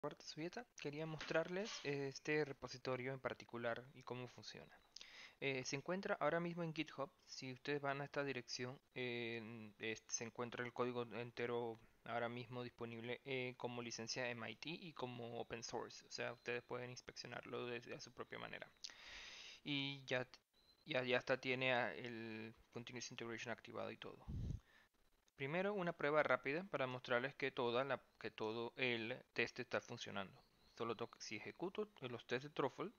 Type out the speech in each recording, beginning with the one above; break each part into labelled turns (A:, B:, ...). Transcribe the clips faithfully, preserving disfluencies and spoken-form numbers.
A: Roberto Zubieta, quería mostrarles eh, este repositorio en particular y cómo funciona. Eh, se encuentra ahora mismo en GitHub. Si ustedes van a esta dirección, eh, este, se encuentra el código entero ahora mismo disponible eh, como licencia M I T y como open source. O sea, ustedes pueden inspeccionarlo desde a su propia manera. Y ya, ya, ya hasta tiene a- el Continuous Integration activado y todo. Primero, una prueba rápida para mostrarles que, toda la, que todo el test está funcionando. Solo toco, si ejecuto los tests de Truffle,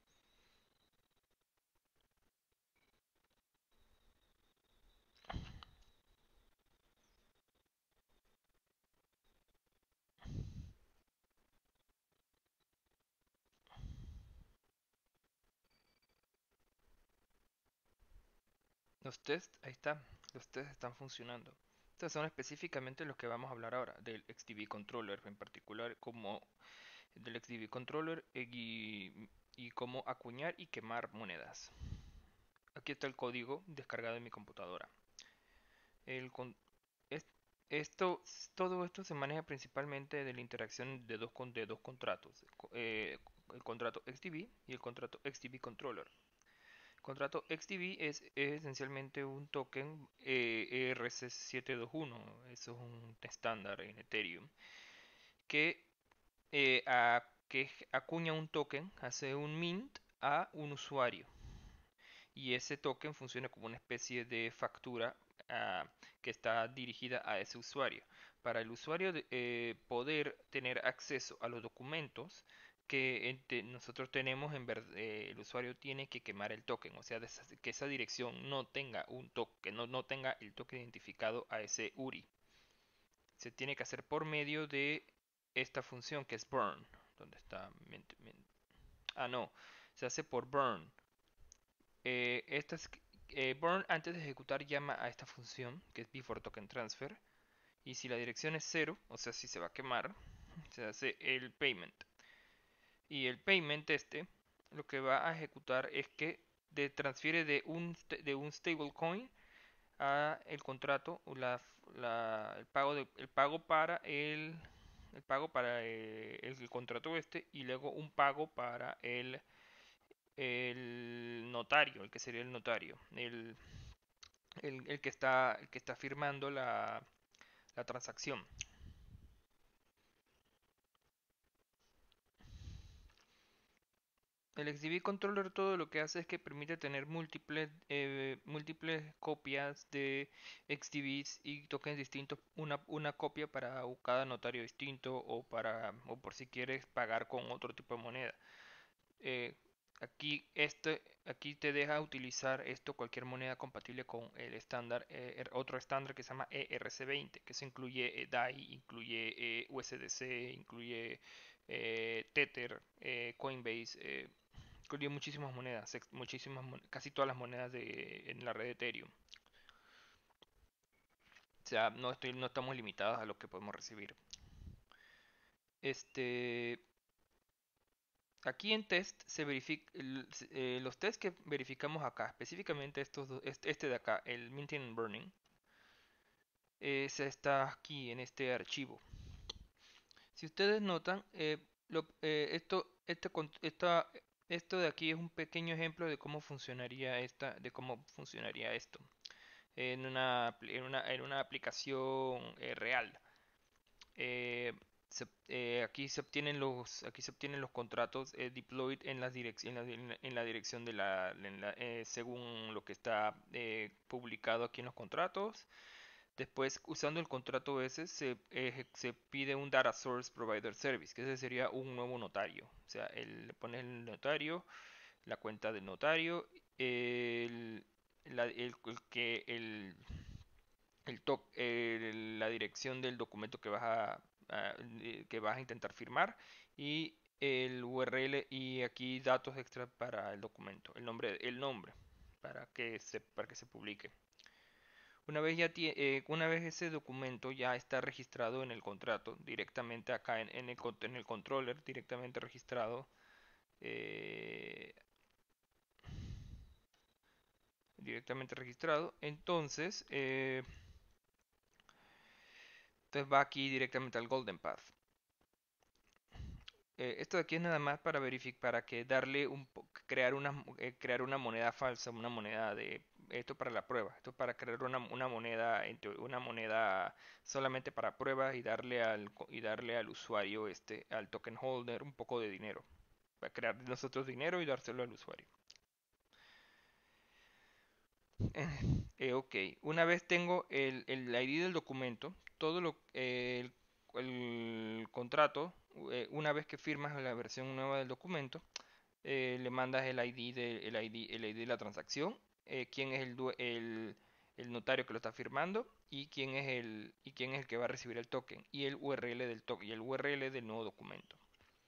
A: los tests, ahí está, los tests están funcionando. Estos son específicamente los que vamos a hablar ahora, del X D B Controller en particular, como del X D B Controller eh, y, y cómo acuñar y quemar monedas. Aquí está el código descargado en mi computadora. El, con- es- esto, todo esto se maneja principalmente de la interacción de dos, con, de dos contratos, eh, el contrato X D B y el contrato X D B Controller. El contrato X D B es, es esencialmente un token eh, E R C setecientos veintiuno, eso es un estándar en Ethereum, que, eh, a- que acuña un token, hace un mint a un usuario y ese token funciona como una especie de factura uh, que está dirigida a ese usuario. Para el usuario de, eh, poder tener acceso a los documentos que ente, nosotros tenemos, en ver, eh, el usuario tiene que quemar el token, o sea, esa, que esa dirección no tenga un token, no, no tenga el token identificado a ese U R I. Se tiene que hacer por medio de esta función que es burn. ¿Dónde está? Ah, no. Se hace por burn. Eh, esta es, eh, Burn antes de ejecutar llama a esta función que es before token transfer y si la dirección es cero, o sea si se va a quemar, se hace el payment y el payment este lo que va a ejecutar es que de, transfiere de un, de un stablecoin a el contrato la, la, el pago de, el pago para el el pago para eh, el, el contrato este y luego un pago para el el notario, el que sería el notario, el, el, el que, está, el que está firmando la, la transacción. El X D B Controller todo lo que hace es que permite tener múltiples, eh, múltiples copias de X D Bs y tokens distintos, una, una copia para cada notario distinto o, para, o por si quieres pagar con otro tipo de moneda. Eh, aquí, este, aquí te deja utilizar esto cualquier moneda compatible con el estándar, eh, er, otro estándar que se llama E R C veinte, que se incluye eh, D A I, incluye eh, U S D C, incluye eh, Tether, eh, Coinbase, eh, incluye muchísimas monedas, muchísimas, casi todas las monedas de, en la red de Ethereum. O sea, no, estoy, no estamos limitados a lo que podemos recibir. Este, Aquí en test se verifica eh, los tests que verificamos acá, específicamente estos este, este de acá, el minting and burning, eh, se está aquí en este archivo. Si ustedes notan, eh, lo, eh, esto, este, esta, esto de aquí es un pequeño ejemplo de cómo funcionaría esta, de cómo funcionaría esto en una, en una, en una aplicación eh, real. Eh, se- eh, aquí se obtienen los aquí se obtienen los contratos eh, deployed en la, direc- en la, en la- en la dirección de la, en la- eh, según lo que está eh, publicado aquí en los contratos. Después, usando el contrato ese, se, eje- se pide un Data Source Provider Service, que ese sería un nuevo notario. O sea, él le pone el notario, la cuenta del notario, el, la- el- el que el el to- el- la dirección del documento que vas a, a- eh, que vas a intentar firmar y el U R L y aquí datos extra para el documento, el nombre, el nombre para que se, para que se publique. Una vez ya tie- eh, una vez ese documento ya está registrado en el contrato, directamente acá en, en el, con- en el controller, directamente registrado, eh, directamente registrado, entonces, eh, entonces va aquí directamente al Golden Path. Eh, esto de aquí es nada más para verificar, para que darle un, po- crear una, mo- eh, crear una moneda falsa, una moneda de, esto para la prueba, esto para crear una, una moneda, en teo- una moneda solamente para pruebas y darle al, co- y darle al usuario, este, al token holder un poco de dinero, para crear nosotros dinero y dárselo al usuario. Eh, ok, una vez tengo el, el I D del documento, todo lo, eh, el, el contrato, eh, una vez que firmas la versión nueva del documento, eh, le mandas el I D de, el I D, el I D de la transacción, eh, quién es el, due- el, el notario que lo está firmando y quién es el, y quién es el que va a recibir el token y el U R L del token y el U R L del nuevo documento.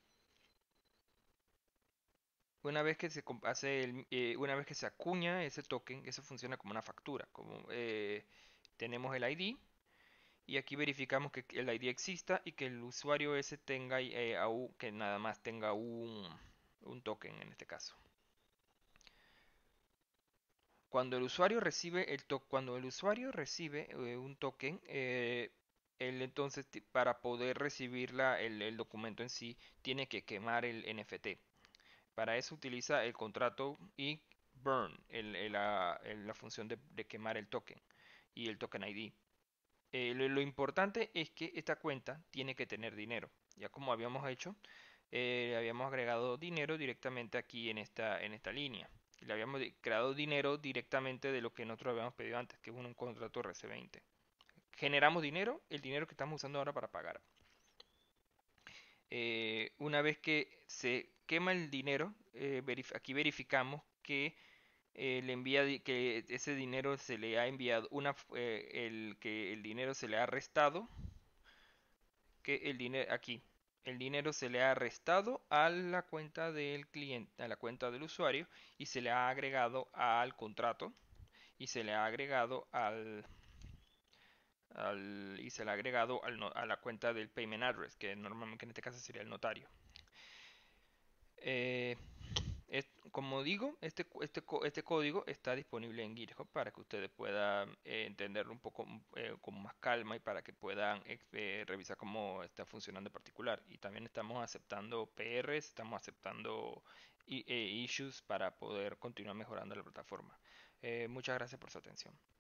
A: Una vez que se com- hace el, eh, una vez que se acuña ese token, eso funciona como una factura, como eh, tenemos el I D y aquí verificamos que el I D exista y que el usuario ese tenga eh, au- que nada más tenga un, un token en este caso. Cuando el usuario recibe el to- cuando el usuario recibe eh, un token, eh, él entonces ti- para poder recibir la- el, el documento en sí tiene que quemar el N F T. Para eso utiliza el contrato y burn, el- el- la, el- la función de, de quemar el token y el token I D. Eh, lo, lo importante es que esta cuenta tiene que tener dinero. Ya como habíamos hecho, eh, habíamos agregado dinero directamente aquí en esta, en esta línea. Le habíamos di- creado dinero directamente de lo que nosotros habíamos pedido antes, que es un, un contrato R C veinte. Generamos dinero, el dinero que estamos usando ahora para pagar. Eh, una vez que se quema el dinero, eh, verif- aquí verificamos que eh, le envía di- que ese dinero se le ha enviado una f- eh, el que el dinero se le ha restado, que el dinero aquí el dinero se le ha restado a la cuenta del cliente, a la cuenta del usuario y se le ha agregado al contrato y se le ha agregado al, al y se le ha agregado al no- a la cuenta del payment address, que normalmente en este caso sería el notario. Eh, Es- como digo, este, co- este, co- este código está disponible en GitHub para que ustedes puedan eh, entenderlo un poco mm, eh, con más calma y para que puedan ex- eh, revisar cómo está funcionando en particular. Y también estamos aceptando P Rs, estamos aceptando i- eh, issues para poder continuar mejorando la plataforma. Eh, muchas gracias por su atención.